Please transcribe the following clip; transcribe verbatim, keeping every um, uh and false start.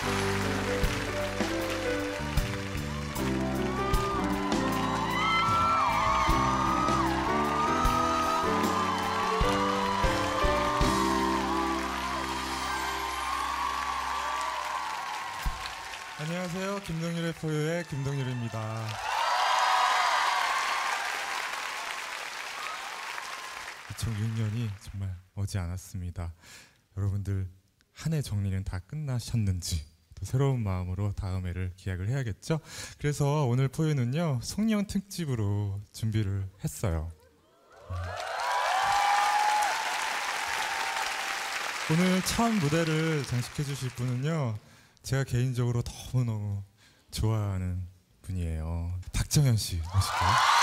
안녕하세요. 김동률의 포유의 김동률입니다. 이천육 년이 정말 머지않았습니다. 여러분들 한 해 정리는 다 끝나셨는지 또 새로운 마음으로 다음 해를 기약을 해야겠죠? 그래서 오늘 포유는요 송년 특집으로 준비를 했어요. 오늘 첫 무대를 장식해 주실 분은요 제가 개인적으로 너무너무 좋아하는 분이에요. 박정현 씨 모실까요?